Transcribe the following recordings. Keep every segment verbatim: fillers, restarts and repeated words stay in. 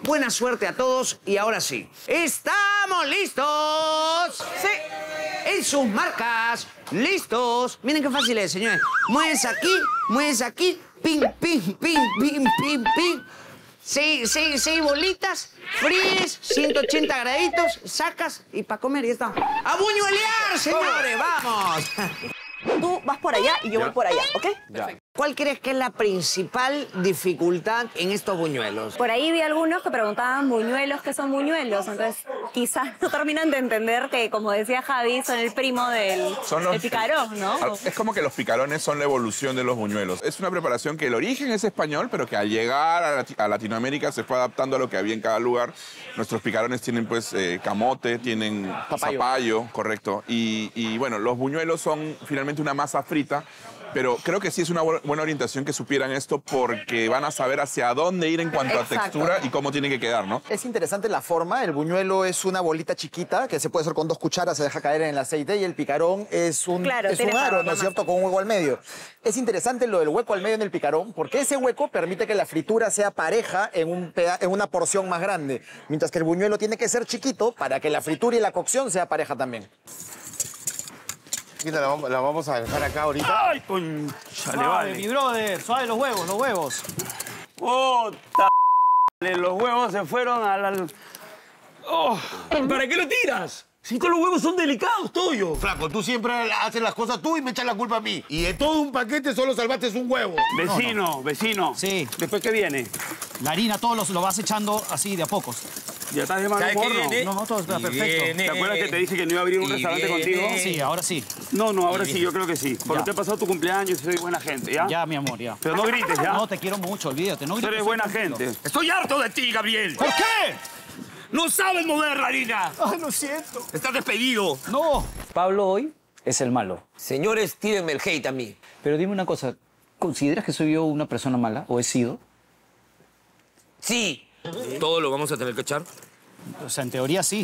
buena suerte a todos y ahora sí. ¡Estamos listos! Sí. En sus marcas, listos. Miren qué fácil es, señores. Mueves aquí, mueves aquí, ping, ping, ping, ping, ping, ping. Seis, seis, seis bolitas, fríes, ciento ochenta graditos, sacas y para comer y ya está. ¡A buñuelear, señores! ¡Vamos! Tú vas por allá y yo ya. voy por allá, ¿ok? Ya. ¿Cuál crees que es la principal dificultad en estos buñuelos? Por ahí vi algunos que preguntaban buñuelos, ¿qué son buñuelos? Entonces, quizás no terminan de entender que, como decía Javi, son el primo del, Son los- del picarón, ¿no? Es como que los picarones son la evolución de los buñuelos. Es una preparación que el origen es español, pero que al llegar a, Lati- a Latinoamérica se fue adaptando a lo que había en cada lugar. Nuestros picarones tienen pues eh, camote, tienen Papayo. zapallo, correcto. Y, y, bueno, los buñuelos son finalmente una masa frita. Pero creo que sí es una bu- buena orientación que supieran esto porque van a saber hacia dónde ir en cuanto Exacto. a textura y cómo tiene que quedar, ¿no? Es interesante la forma. El buñuelo es una bolita chiquita que se puede hacer con dos cucharas, se deja caer en el aceite. Y el picarón es un, Claro, es tiene un aro, forma ¿no es más. cierto? Con un hueco al medio. Es interesante lo del hueco al medio en el picarón porque ese hueco permite que la fritura sea pareja en, un peda- en una porción más grande. Mientras que el buñuelo tiene que ser chiquito para que la fritura y la cocción sea pareja también. Chiquita, la vamos, la vamos a dejar acá ahorita. ¡Ay, concha, le Suave, vale! mi brother, suave los huevos, los huevos. ¡Puta! Los huevos se fueron a la... Oh, ¿para qué lo tiras? Si todos los huevos son delicados, Toyo. Flaco, tú siempre haces las cosas tú y me echas la culpa a mí. Y de todo un paquete solo salvaste un huevo. Vecino, vecino. Sí. ¿Después qué viene? La harina, todos los, lo vas echando así de a pocos. Ya estás de mal ¿Sabes qué humor, viene? ¿no? No, no, todo está Y perfecto. viene. ¿Te acuerdas que te dije que no iba a abrir un Y restaurante viene. contigo? Sí, ahora sí. No, no, ahora sí, yo creo que sí. Por lo Ya. que ha pasado tu cumpleaños, soy buena gente, ¿ya? Ya, mi amor, ya. Pero no grites, ¿ya? No, te quiero mucho, olvídate. No Tú grites. eres buena gente. Estoy harto de ti, Gabriel. ¿Por qué? ¡No sabes mover la harina! Ay, lo siento. ¡Estás despedido! No. Pablo hoy es el malo. Señores, tírenme el hate a mí. Pero dime una cosa, ¿consideras que soy yo una persona mala o he sido? Sí. ¿Todo lo vamos a tener que echar? O sea, en teoría sí.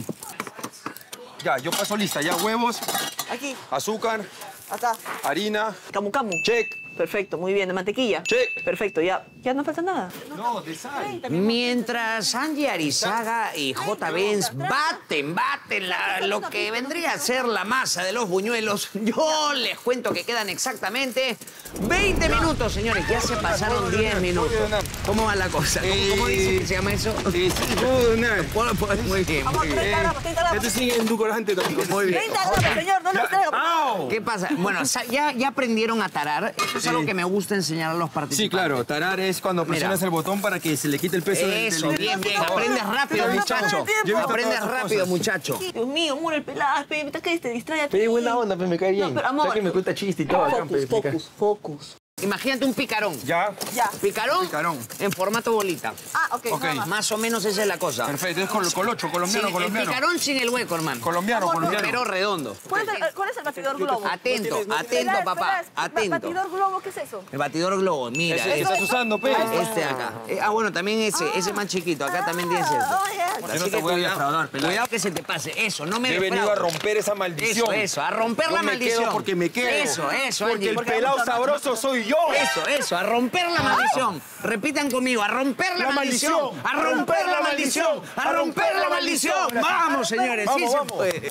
Ya, yo paso lista. Ya huevos, Aquí, azúcar, acá. harina. Camu camu. Check. Perfecto, muy bien. ¿De mantequilla? Check. Perfecto, ya. Ya no falta nada. No, de sal. Mientras Angie Arizaga y J. Benz baten, baten la- lo que vendría a ser la masa de los buñuelos, yo les cuento que quedan exactamente veinte minutos, señores. Ya se pasaron diez minutos. ¿Cómo va la cosa? ¿Cómo, cómo dice que se llama eso? Sí, sí, puedo donar. Puedo- puedo- Muy bien, Vamos, muy bien. treinta gramos, treinta gramos. Esto sigue endulcorante también. Muy bien. treinta gramos, señor, no nos traiga. por favor. ¿Qué pasa? Bueno, sa- ya, ya aprendieron a tarar. Eso es algo que me gusta enseñar a los participantes. Sí, claro. Tarar es cuando presionas Mira. el botón para que se le quite el peso del- Eso, del... bien, bien. Aprendes rápido, Pero no muchacho. toma tiempo. Yo he visto Aprendes todas esas rápido, cosas. muchacho. Dios mío, amor, el pelado, pe, que te distrae aquí. Pero es buena onda, pues me cae bien. No, pero amor. Ya que me cuenta chiste y todo. acá, Focus, pues, explica. focus, focus. Imagínate un picarón. Ya. Ya. Picarón, Picarón. en formato bolita. Ah, ok. Ok. nada más. Más o menos esa es la cosa. Perfecto. Es col colocho, colombiano, Sin- colombiano. El picarón sin el hueco, hermano. Colombiano, colombiano. Pero redondo. ¿Cuál es, el, ¿Cuál es el batidor globo? Atento, Espera, atento, papá. espera, Atento. ¿Batidor globo qué es eso? El batidor globo, mira. Ese que este, estás usando, pues. este de acá. Eh, ah, bueno, también ese, ese más chiquito. Acá también tienes este. Ah, ya. Yo Así no te que voy a cuidado, defraudar, pelado. cuidado que se te pase. Eso, no me Yo he venido a defraudes. romper esa maldición. Eso, eso, a romper Yo la me maldición. quedo porque me quedo. Eso, eso, Porque Angie. el pelado sabroso soy yo. Eso, eso, a romper la maldición. Repitan conmigo, a romper la, La maldición. maldición. A romper la maldición. A romper la maldición. Vamos, señores. Vamos, sí se vamos. puede.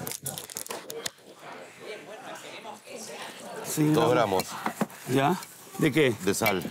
Dos gramos ¿Ya? ¿De qué? de sal.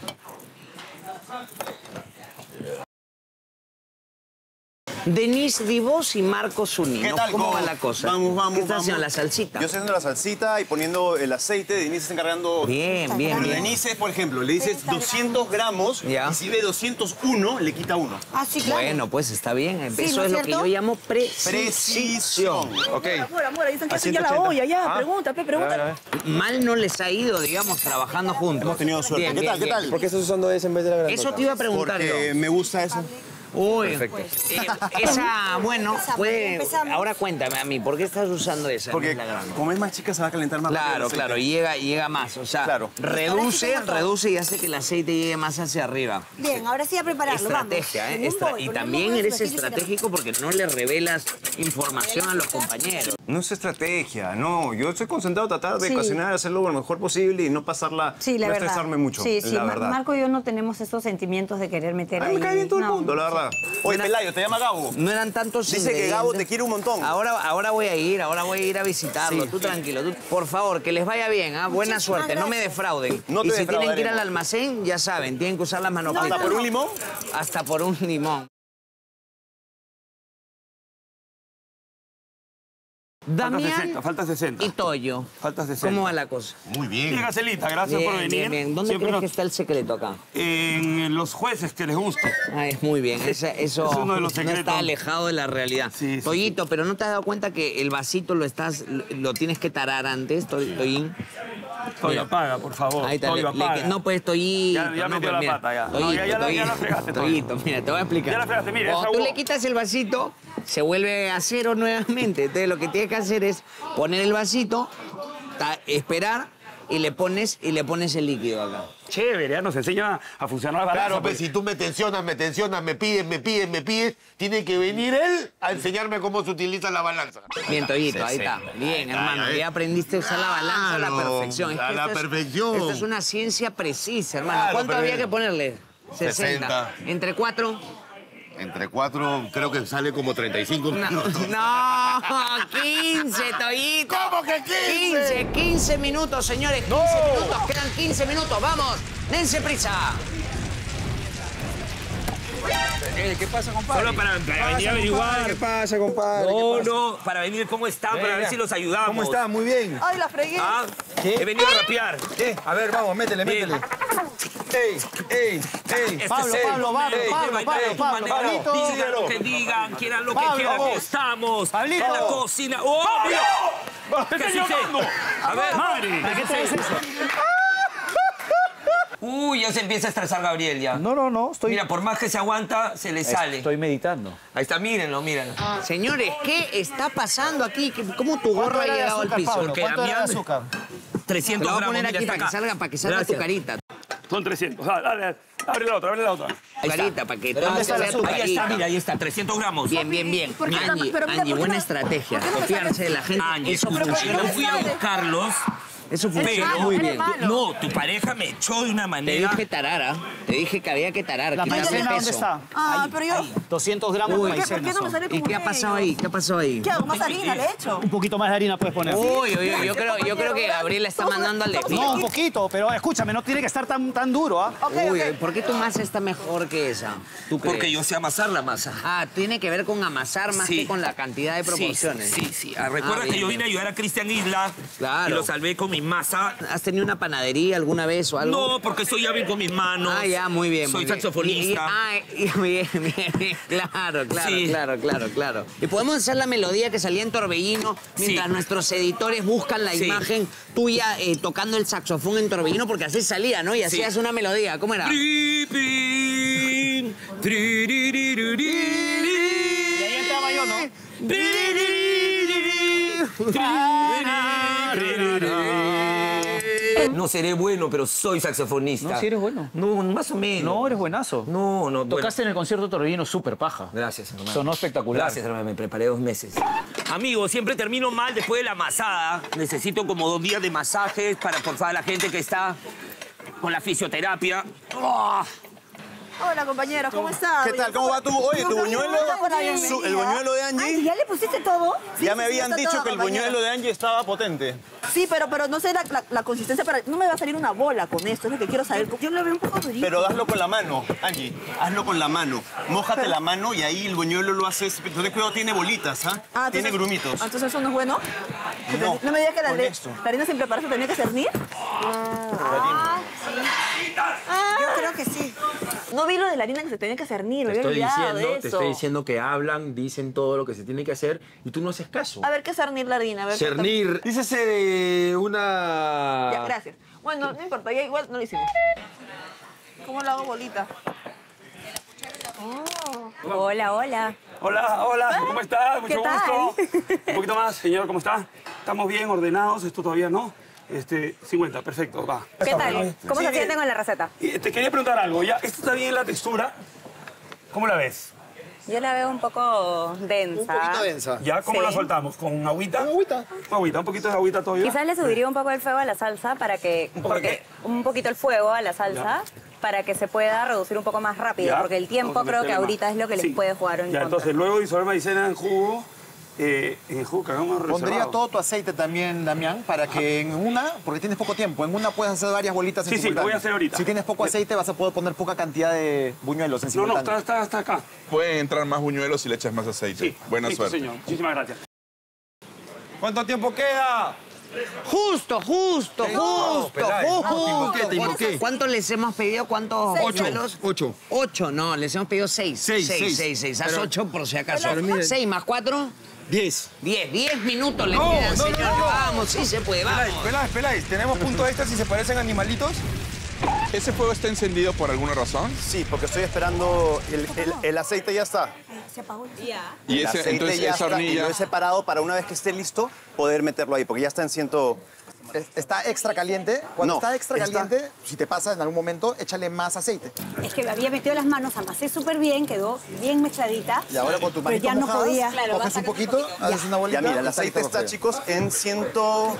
Denise Divos y Marcos Zunino. ¿Qué tal? ¿Cómo ¿Cómo? va la cosa? Vamos, vamos, ¿Qué estás vamos. haciendo? La salsita. Yo estoy haciendo la salsita y poniendo el aceite. Denise está encargando... Bien, bien, Pero bien. Denise, por ejemplo, le dices doscientos gramos Ya. y si ve doscientos uno, le quita uno. Ah, sí, claro. Bueno, pues está bien. Sí, Eso ¿no es es lo que cierto? yo llamo precisión. Precisión. Ok. Amor, amor, ahí están que A hacen ya la ciento ochenta. olla, ya. Ah. Pregunta, pe, pregunta. Mal no les ha ido, digamos, trabajando juntos. Hemos tenido suerte. Bien, ¿Qué bien, tal? ¿Qué bien. tal? ¿Por qué estás usando ese en vez de la grandota? Eso te iba a preguntar Porque yo. me gusta eso. Uy, Perfecto. eh, esa, bueno, Empezamos, puede... empezamos. Ahora cuéntame a mí, ¿por qué estás usando esa? en Porque vez de la grande? como es más chica, se va a calentar más rápido Claro, el aceite. claro, y llega, llega más. O sea, Claro. reduce, reduce y hace que el aceite llegue más hacia arriba. Bien, ahora sí a prepararlo, Estrategia, vamos. ¿eh? En un Estra- bol, y ponemos también bol, eres aquí dice estratégico porque no le revelas información a los compañeros. No es estrategia, no. Yo estoy concentrado en tratar de Sí. cocinar, hacerlo lo mejor posible y no pasarla, Sí, la no verdad. estresarme mucho, Sí, sí, la Ma- verdad. Marco y yo no tenemos esos sentimientos de querer meter A ahí. mí me cae bien todo el no. mundo, la verdad. va. Oye, Pelayo, te llama Gabo. No eran tantos Dice que Gabo te quiere un montón. Ahora, ahora voy a ir, ahora voy a ir a visitarlo. Sí. Tú tranquilo. Tú, por favor, que les vaya bien, ¿ah? Buena Muchísimas suerte, no me gracias. defrauden. No te y si tienen que ir defraudaremos. al almacén, ya saben, tienen que usar las manos. ¿Hasta por un limón? Hasta por un limón. Falta Damián sesenta, falta sesenta. y Toyo. Falta sesenta. ¿Cómo va la cosa? Muy bien. Bien, Gacelita, gracias Bien, por venir. bien, bien. ¿Dónde Siempre crees nos- que está el secreto acá? En los jueces que les gusta. Ah, es muy bien. Esa- eso Es uno de los no secretos. está alejado de la realidad. Sí, sí, Toyito, pero ¿no te has dado cuenta que el vasito lo estás, lo, lo tienes que tarar antes, To- Toyín? Toyo, Mira. apaga, por favor. Ahí está. Toyo, le- le- apaga. no puedes, Toyito. Ya- ya no, metió pues, la mira. pata, ya. No, Toyito, ya- ya la- ya la Toyito. fregaste, Toyo. Toyito, mira, te voy a explicar. Ya la fregaste, mira, Cuando esa tú huevo. le quitas el vasito, se vuelve a cero nuevamente. Entonces lo que tienes que hacer es poner el vasito, ta- esperar y le pones y le pones el líquido acá. Chévere, ya nos enseña a funcionar la balanza. Claro, pues si tú me tensionas, me tensionas, me pides, me pides, me pides, tiene que venir él a enseñarme cómo se utiliza la balanza. Bien, Toyito, ahí está. Bien, hermano, ahí. ya aprendiste a usar la balanza a la Claro, perfección. Es a que la esto es- perfección. Esto es una ciencia precisa, hermano. Claro, ¿Cuánto pero había bien. que ponerle? sesenta. ¿Entre cuatro? Entre cuatro, creo que sale como treinta y cinco No, minutos. no, quince, Toyito. ¿Cómo que quince? quince, quince minutos, señores. quince minutos, quedan quince minutos. Vamos, dense prisa. ¿Qué pasa, compadre? Solo para, para venir a averiguar. ¿Qué pasa, compadre? No, ¿Qué pasa? no, para venir cómo están, para ver si los ayudamos. ¿Cómo está? Muy bien. Ay, la fregué. Ah, ¿Qué? he venido a rapear. ¿Qué? A ver, vamos, métele, Bien. métele. ¡Ey, ey, ey! Este Pablo, es el Pablo, momento Pablo, de Pablo, bailar Pablo, de tu Pablo, manera. Pablito. Digan lo que digan, quieran lo que Pablo, quieran. vos. Estamos Pablito. en la cocina. ¡Oh, mira! ¡Me ¿Qué están hiciste? llamando! A ver, ¡Madre! ¿De qué traes eso? Uy, ya se empieza a estresar Gabriel ya. No, no, no, estoy, Mira, por más que se aguanta, se le sale. estoy meditando. Ahí está, mírenlo, mírenlo. Señores, ¿qué está pasando aquí? ¿Qué- ¿Cómo tu gorro ha era de llegado al azúcar, piso? Pablo? Que ¿Cuánto a mí era de hambre- azúcar? Te trescientos lo voy a gramos, poner mira, aquí está para que acá. salga, para que salga tu Gracias. carita. Son trescientos. Dale, dale. Abre la otra, abre la otra. Tu carita, para que ¿Dónde todo está el sea tu azúcar? Ahí está, carita. mira, ahí está, trescientos gramos. Bien, bien, bien. ¿Por qué no- Angie, pero mira, Angie, ¿por qué buena no- estrategia. por qué no me Confiarse sale? de la gente. Angie, Eso escucha, funciona. yo fui a sale. buscarlos, Eso funciona pero muy eres bien. malo. no, tu pareja me echó de una Te manera. dije tarar, ¿ah? Te dije que había que tarar. ¿La quitarle maicena dónde peso. está? Ah, pero yo... doscientos gramos Uy, de ¿Por qué, por maicena qué no me son. sale ¿Y como qué ha pasado medio? ahí? ¿Qué ha pasado ahí? ¿Qué hago? ¿Más harina le he hecho? Un poquito más de harina puedes poner. Uy, uy, uy, yo creo, yo creo que Gabriela está mandando al No, defino. un poquito, pero escúchame, no tiene que estar tan, tan duro, ¿ah? Ok, Uy, ok. ¿por qué tu masa está mejor que esa? ¿Tú Porque crees? yo sé amasar la masa. Ah, tiene que ver con amasar más Sí. que con la cantidad de proporciones. Sí, sí, sí. Ah, recuerda Ah, que bien, yo bien. vine a ayudar a Cristian Isla Claro. y lo salvé con mi masa. ¿Has tenido una panadería alguna vez o algo? No, porque soy hábil con mis manos. Ah, ya, muy bien. Soy muy bien. saxofonista. Y- y- ah, y- bien, bien, bien. Claro, claro, Sí. claro, claro, claro. Y podemos hacer la melodía que salía en Torbellino mientras Sí. nuestros editores buscan la Sí. imagen tuya eh, tocando el saxofón en Torbellino, porque así salía, ¿no? Y hacías una melodía. ¿Cómo era? Tri, pin, tri, ri, ri, ri, ri, Y ahí entraba yo, ¿no? ri, ri, ri, ri, ri, ri, ri, ri. No seré bueno, pero soy saxofonista. No, sí eres bueno. No, más o menos. No, eres buenazo. No, no. bueno. Tocaste en el concierto Torbellino súper paja. Gracias, hermano. Sonó espectacular. Gracias, hermano. Me preparé dos meses. Amigo, siempre termino mal después de la masada. Necesito como dos días de masajes para por favor la gente que está con la fisioterapia. ¡Oh! Hola, compañeros, ¿cómo estás? ¿Qué tal? ¿Cómo va tu, oye, tu buñuelo? Su- el buñuelo de Angie. Ay, ¿ya le pusiste todo? Sí, Ya sí, me sí, habían está dicho todo, que el compañero. buñuelo de Angie estaba potente. Sí, pero, pero no sé la, la- la consistencia para... No me va a salir una bola con esto, es lo que quiero saber. Yo lo veo un poco durito. Pero hazlo con la mano, Angie. Hazlo con la mano. Mójate la mano y ahí el buñuelo lo haces. Entonces, cuidado, tiene bolitas, ¿ah? Ah, tiene entonces- grumitos. ah, Entonces eso no es bueno. No, No me digas que la, con le- esto. la harina sin preparar se tenía que cernir. Yo creo que sí. No vi lo de la harina que se tenía que cernir, me Te había estoy olvidado diciendo, de te eso. estoy diciendo que hablan, dicen todo lo que se tiene que hacer y tú no haces caso. A ver, ¿qué es cernir la harina? A ver, Cernir. Dícese de una... Ya, gracias. Bueno, no importa, ya igual no lo hicimos. ¿Cómo lo hago bolita? Hola, hola. Hola, hola, ¿cómo estás? Mucho ¿Qué gusto. Un poquito más, señor, ¿cómo está? ¿Estamos bien ordenados? Esto todavía no. Este, cincuenta, perfecto, va. ¿Qué tal? ¿Cómo Sí, se bien. sienten con la receta? Y te quería preguntar algo, ¿ya? ¿Esto está bien la textura? ¿Cómo la ves? Yo la veo un poco densa. densa. ¿Ya? ¿Cómo Sí. la soltamos? ¿Con agüita? Con agüita. Con agüita, un poquito de agüita todavía. Quizás le subiría un poco el fuego a la salsa para que... ¿Para porque Un poquito el fuego a la salsa para que se pueda reducir un poco más rápido, Ya, porque el tiempo vamos a creo que meterle ahorita más. es lo que les Sí. puede jugar en Ya, contra. entonces luego disolver maicena en jugo, eh, en el jugo que hagamos reservado. Pondría todo tu aceite también, Damián, para que en una, porque tienes poco tiempo, en una puedes hacer varias bolitas en Sí, sí, lo simultáneo. voy a hacer ahorita. Si tienes poco aceite, vas a poder poner poca cantidad de buñuelos en No, no, simultáneo. está, está, está acá. Pueden entrar más buñuelos si le echas más aceite. Sí. Buena Listo, suerte. señor. Muchísimas gracias. ¿Cuánto tiempo queda? Justo, justo, No, justo, Peláez, no, te justo. invoqué, te invoqué. ¿Cuántos les hemos pedido? ¿Cuántos Ocho, buñuelos? ocho. Ocho, no, les hemos pedido seis. Seis, seis, seis. seis, seis. Haz Pero- ocho por si acaso. Pero mire- Seis más cuatro, Diez. diez. Diez minutos le No, quedan, no, no, señor. no. Vamos, sí se puede, vamos. Peláez, Peláez, Peláez, ¿tenemos punto extra si se parecen animalitos? ¿Ese fuego está encendido por alguna razón? Sí, porque estoy esperando, el, el- el aceite ya está. Se apagó. Ya. Y El ese, aceite entonces ya esa está, y hornilla... lo he separado para una vez que esté listo poder meterlo ahí, porque ya está en ciento... Es- Está extra caliente. Cuando No, está extra está- caliente, si te pasa en algún momento, échale más aceite. Es que me había metido las manos, amasé súper bien, quedó bien mezcladita. Y ahora con tu Pero manito ya no mojadas, podía. coges un poquito, haces una bolita. Ya mira, el y aceite todo está, frío. chicos, en ciento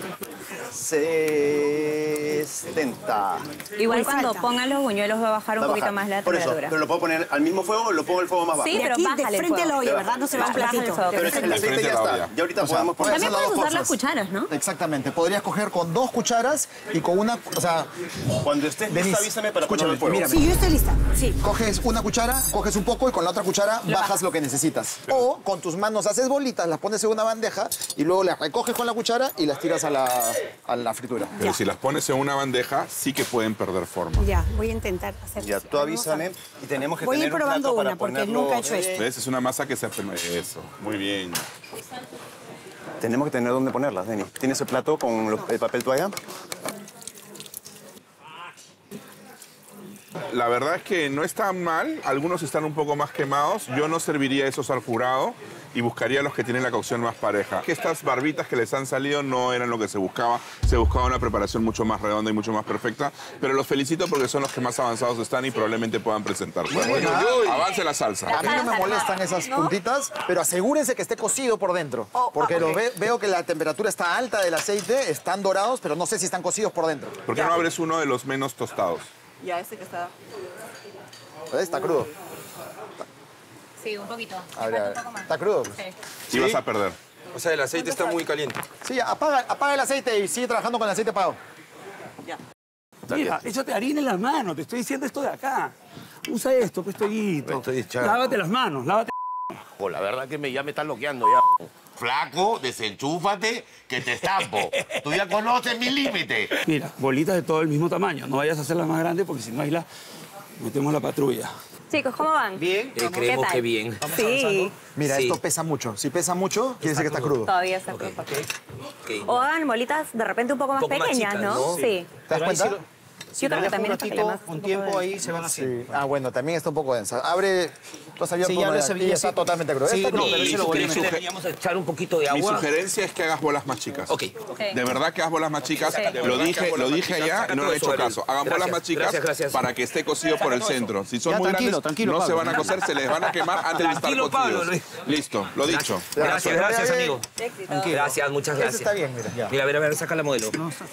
setenta. Igual Muy cuando falta. pongan los buñuelos va a bajar un Va a poquito bajar. más la Por eso, temperatura. pero lo puedo poner al mismo fuego o lo pongo el fuego más bajo. Sí, Y pero aquí de bájale el frente a la fuego. olla, ¿verdad? No se va a un Bájale el platito. fuego. Pero es que el De aceite frente ya a la está. olla. Ya ahorita O sea, podemos poner... También Esas puedes dos usar las cosas. cucharas, ¿no? Exactamente. Podrías coger con dos cucharas y con una... O sea, Cuando estés Denise, lista, avísame para poner escúchame, el fuego. mírame. Sí, yo estoy lista. Sí. Coges una cuchara, coges un poco y con la otra cuchara bajas lo que necesitas. O con tus manos haces bolitas, las pones en una bandeja y luego las recoges con la cuchara y las tiras a la, a la fritura. Pero si las pones en una bandeja, sí que pueden perder forma. Ya, voy a intentar hacer Ya, tú avísame y tenemos que Voy a ir tener un probando plato para una, porque ponerlo... nunca he hecho esto. ¿Ves? Es una masa que se hace... Eso, muy bien. Tenemos que tener dónde ponerlas, Denny. ¿Tienes el plato con lo- el papel toalla? La verdad es que no está mal, algunos están un poco más quemados. Yo no serviría esos al jurado y buscaría los que tienen la cocción más pareja. Que estas barbitas que les han salido no eran lo que se buscaba. Se buscaba una preparación mucho más redonda y mucho más perfecta. Pero los felicito porque son los que más avanzados están y probablemente puedan presentarse. Bueno, Avance la salsa. A mí no me molestan esas puntitas, pero asegúrense que esté cocido por dentro. Porque lo ve- veo que la temperatura está alta del aceite, están dorados, pero no sé si están cocidos por dentro. ¿Por qué no abres uno de los menos tostados? Ya, ese que está. Está crudo. Sí, un poquito. A ver, a ver. ¿Está crudo? Y vas a perder. O sea, el aceite está muy caliente. Sí, apaga, apaga el aceite y sigue trabajando con el aceite apagado. Mira, échate harina en las manos. Te estoy diciendo esto de acá. Usa esto, pues, Toyito. Estoy echando. Lávate las manos, lávate. Oh, la verdad que me, ya me están loqueando ya. Flaco, desenchúfate, que te estampo. Tú ya conoces mi límite. Mira, bolitas de todo el mismo tamaño. No vayas a hacerlas más grandes porque si no ahí la metemos la patrulla. Chicos, ¿cómo van? Bien. Eh, creemos tal? que bien. Sí, Mira, Sí. esto pesa mucho. Si pesa mucho, quiere decir que está crudo. todavía está crudo. Ok. O hagan bolitas de repente un poco más Un poco más pequeñas, chicas, ¿no? ¿no? Sí. ¿Te das Pero ahí cuenta? sí lo- Si Yo creo lo que dejo también un es porque ratito, le das un un tiempo poco de- ahí se van haciendo. Sí. Ah, bueno, también está un poco densa. Abre. Tú has abierto Sí, ya uno lo de- sabía, y está sí. totalmente crudo. Sí, Está no, crudo. pero Mi ese lo volví a sugerencia- meter. Deberíamos echar un poquito de Mi agua. sugerencia es que hagas bolas más chicas. Ok. De verdad que hagas bolas más chicas. Sí. Lo dije, lo dije allá y no le he hecho caso. Hagan bolas Gracias, más chicas gracias, gracias. para que esté cocido por el centro. Si son Ya, muy tranquilo, grandes, tranquilo, no se Pablo. van a cocer, se les van a quemar antes de estar Tranquilo, Pablo. cocidos. Listo, lo dicho. Gracias, gracias, amigo. Éxito. Gracias, muchas Ese gracias. está bien, mira. Ya. Mira, a ver, a ver, saca la modelo.